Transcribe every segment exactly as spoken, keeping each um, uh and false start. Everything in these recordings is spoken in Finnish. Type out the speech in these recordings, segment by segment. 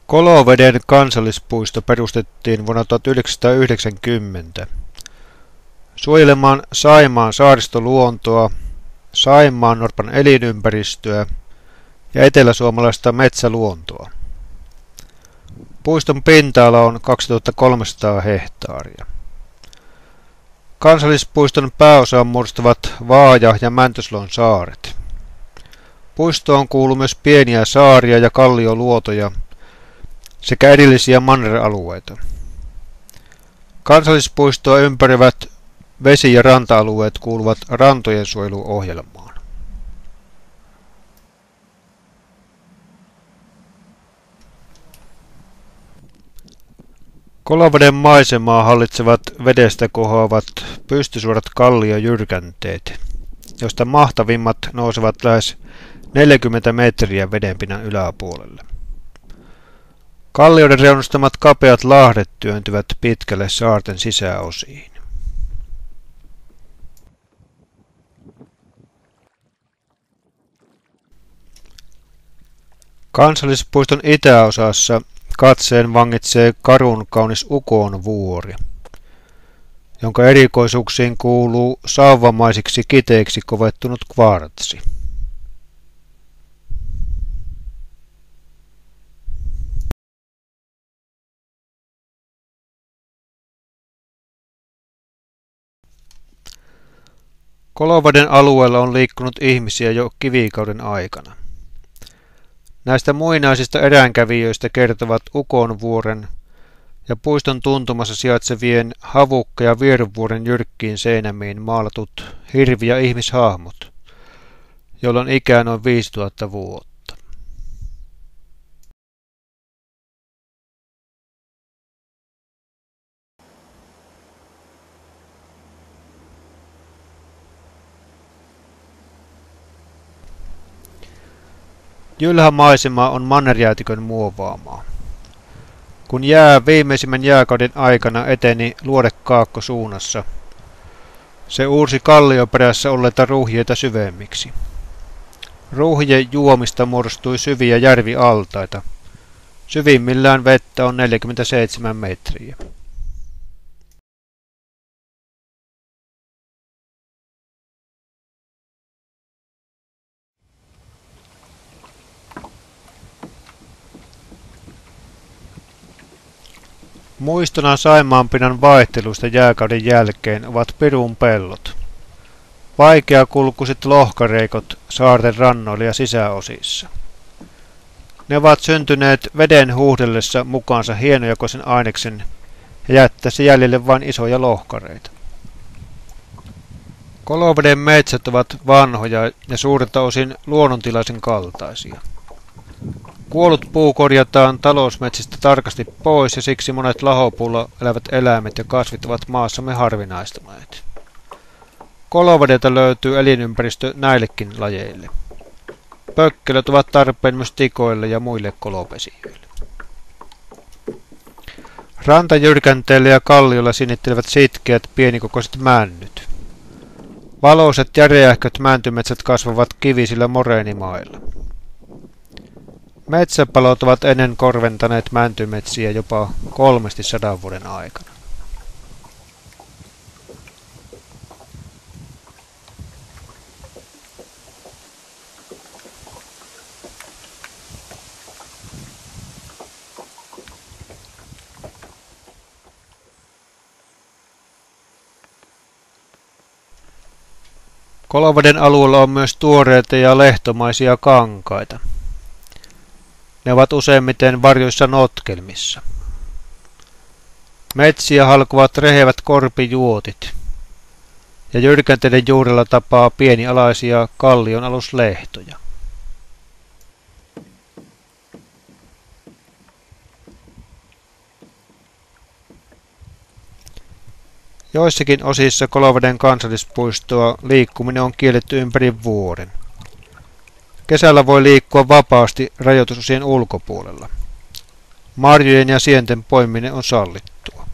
Koloveden kansallispuisto perustettiin vuonna tuhatyhdeksänsataayhdeksänkymmentä suojelemaan Saimaan saaristoluontoa, saimaannorpan elinympäristöä ja eteläsuomalaista metsäluontoa. Puiston pinta-ala on kaksituhattakolmesataa hehtaaria. Kansallispuiston pääosaan muodostavat Vaaja- ja Mäntyslon saaret. Puistoon kuuluu myös pieniä saaria ja kallioluotoja sekä erillisiä manneralueita. Kansallispuistoa ympäröivät vesi- ja ranta-alueet kuuluvat rantojen suojeluohjelmaan. Koloveden maisemaa hallitsevat vedestä kohoavat pystysuorat kalliojyrkänteet, joista mahtavimmat nousevat lähes neljäkymmentä metriä vedenpinnan yläpuolelle. Kallioiden reunustamat kapeat lahdet työntyvät pitkälle saarten sisäosiin. Kansallispuiston itäosassa katseen vangitsee karun kaunis Ukonvuori, jonka erikoisuuksiin kuuluu sauvamaisiksi kiteiksi kovettunut kvartsi. Koloveden alueella on liikkunut ihmisiä jo kivikauden aikana. Näistä muinaisista eräänkävijöistä kertovat Ukonvuoren ja puiston tuntumassa sijaitsevien Havukka- ja Vieruvuoren jyrkkiin seinämiin maalatut hirvi- ja ihmishahmot, joilla on ikää noin viisituhatta vuotta. Jylhä maisema on mannerjäätikön muovaamaa. Kun jää viimeisimmän jääkauden aikana eteni luodekaakko suunnassa, se uursi kallioperässä olleita ruuhjeita syvemmiksi. Ruuhjien juomista muodostui syviä järvialtaita. Syvimmillään vettä on neljäkymmentäseitsemän metriä. Muistona Saimaanpinnan vaihtelusta jääkauden jälkeen ovat Pirun pellot. Vaikeakulkuiset lohkareikot saarten rannoilla ja sisäosissa. Ne ovat syntyneet veden huuhdellessa mukaansa hienojakoisen aineksen ja jättäessä jäljelle vain isoja lohkareita. Koloveden metsät ovat vanhoja ja suurelta osin luonnontilaisen kaltaisia. Kuollut puu korjataan talousmetsistä tarkasti pois ja siksi monet lahopuulla elävät eläimet ja kasvit ovat maassamme harvinaistuneet. Kolovedelta löytyy elinympäristö näillekin lajeille. Pökkelöt ovat tarpeen myös tikoille ja muille kolovesijöille. Rantajyrkänteillä ja kalliolla sinnittelevät sitkeät pienikokoiset männyt. Valoiset ja räjähköt mäntymetsät kasvavat kivisillä moreenimailla. Metsäpalot ovat ennen korventaneet mäntymetsiä jopa kolmesti sadan vuoden aikana. Koloveden alueella on myös tuoreita ja lehtomaisia kankaita. Ne ovat useimmiten varjoissa notkelmissa. Metsiä halkuvat rehevät korpijuotit ja jyrkänteiden juurella tapaa pienialaisia kallionaluslehtoja. Joissakin osissa Koloveden kansallispuistoa liikkuminen on kielletty ympäri vuoden. Kesällä voi liikkua vapaasti rajoitusosien ulkopuolella. Marjojen ja sienten poimiminen on sallittua.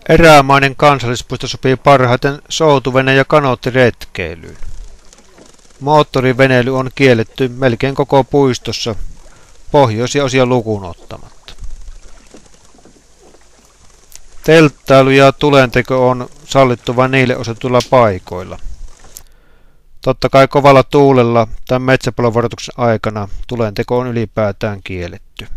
Erämainen kansallispuisto sopii parhaiten soutuvene- ja kanoottiretkeilyyn. Moottoriveneily on kielletty melkein koko puistossa, pohjoisia osia lukuun ottamatta. Telttailu ja tulenteko on sallittu vain niille osoitetuilla paikoilla. Totta kai kovalla tuulella tai metsäpalovaroituksen aikana tulenteko on ylipäätään kielletty.